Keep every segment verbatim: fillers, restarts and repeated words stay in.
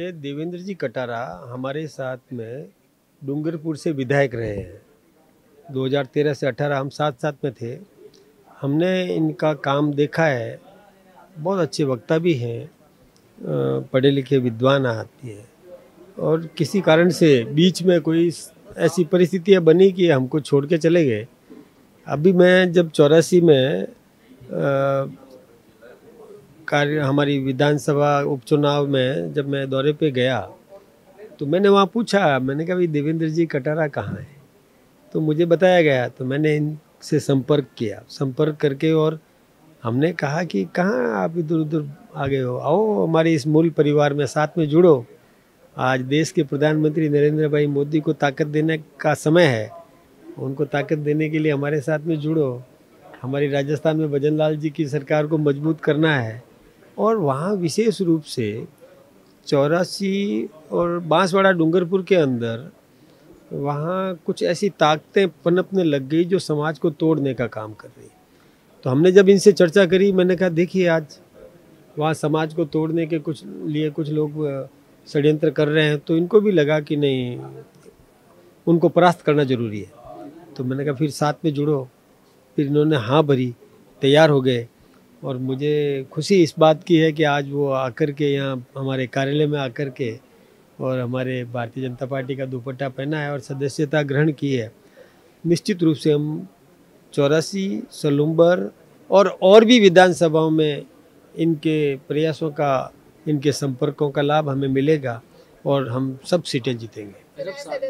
देखिए, देवेंद्र जी कटारा हमारे साथ में डूंगरपुर से विधायक रहे हैं। दो हज़ार तेरह से अठारह हम साथ साथ में थे। हमने इनका काम देखा है। बहुत अच्छे वक्ता भी हैं, अ, पढ़े लिखे विद्वान आदमी हैं। और किसी कारण से बीच में कोई ऐसी परिस्थितियाँ बनी कि हमको छोड़ के चले गए। अभी मैं जब चौरासी में अ, कार्य हमारी विधानसभा उपचुनाव में जब मैं दौरे पे गया तो मैंने वहाँ पूछा, मैंने कहा भाई देवेंद्र जी कटारा कहाँ हैं? तो मुझे बताया गया। तो मैंने इनसे संपर्क किया, संपर्क करके और हमने कहा कि कहाँ आप इधर उधर आ गए हो, आओ हमारे इस मूल परिवार में साथ में जुड़ो। आज देश के प्रधानमंत्री नरेंद्र भाई मोदी को ताकत देने का समय है, उनको ताकत देने के लिए हमारे साथ में जुड़ो। हमारी राजस्थान में भजन लाल जी की सरकार को मजबूत करना है। और वहाँ विशेष रूप से चौरासी और बांसवाड़ा डूंगरपुर के अंदर वहाँ कुछ ऐसी ताकतें पनपने लग गई जो समाज को तोड़ने का काम कर रही। तो हमने जब इनसे चर्चा करी, मैंने कहा देखिए आज वहाँ समाज को तोड़ने के कुछ लिए कुछ लोग षड्यंत्र कर रहे हैं, तो इनको भी लगा कि नहीं, उनको परास्त करना जरूरी है। तो मैंने कहा फिर साथ में जुड़ो। फिर इन्होंने हाँ भरी, तैयार हो गए। और मुझे खुशी इस बात की है कि आज वो आकर के यहाँ हमारे कार्यालय में आकर के और हमारे भारतीय जनता पार्टी का दुपट्टा पहना है और सदस्यता ग्रहण की है। निश्चित रूप से हम चौरासी, सलूम्बर और और भी विधानसभाओं में इनके प्रयासों का, इनके संपर्कों का लाभ हमें मिलेगा और हम सब सीटें जीतेंगे।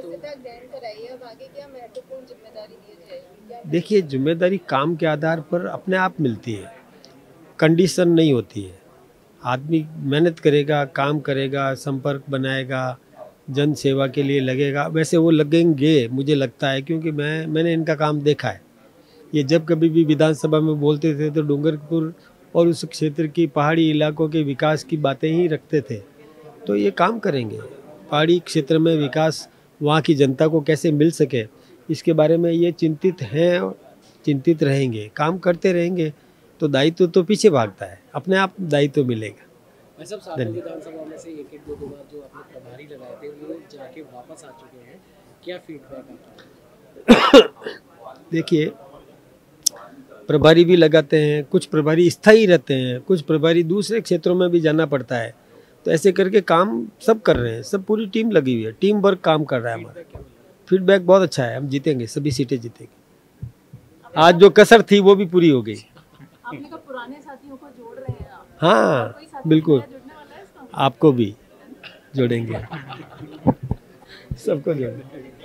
देखिए, जिम्मेदारी काम के आधार पर अपने आप मिलती है, कंडीशन नहीं होती है। आदमी मेहनत करेगा, काम करेगा, संपर्क बनाएगा, जन सेवा के लिए लगेगा, वैसे वो लगेंगे मुझे लगता है, क्योंकि मैं मैंने इनका काम देखा है। ये जब कभी भी विधानसभा में बोलते थे तो डूंगरपुर और उस क्षेत्र की पहाड़ी इलाकों के विकास की बातें ही रखते थे। तो ये काम करेंगे, पहाड़ी क्षेत्र में विकास वहाँ की जनता को कैसे मिल सके इसके बारे में ये चिंतित हैं और चिंतित रहेंगे, काम करते रहेंगे। तो दायित्व तो पीछे भागता है, अपने आप दायित्व मिलेगा। विधानसभा में से एक एक दो दो बार जो आपने प्रभारी लगाए थे वो जाके वापस आ चुके हैं, क्या फीडबैक आपका? देखिए, प्रभारी भी लगाते हैं, कुछ प्रभारी स्थायी रहते हैं, कुछ प्रभारी दूसरे क्षेत्रों में भी जाना पड़ता है। तो ऐसे करके काम सब कर रहे हैं, सब पूरी टीम लगी हुई है, टीम वर्क काम कर रहा है हमारा। फीडबैक बहुत अच्छा है, हम जीतेंगे, सभी सीटें जीतेंगे। आज जो कसर थी वो भी पूरी हो गई। आपने कहा पुराने साथियों को जोड़ रहे हैं आप। हाँ बिल्कुल, आपको भी जोड़ेंगे, सबको जोड़ेंगे।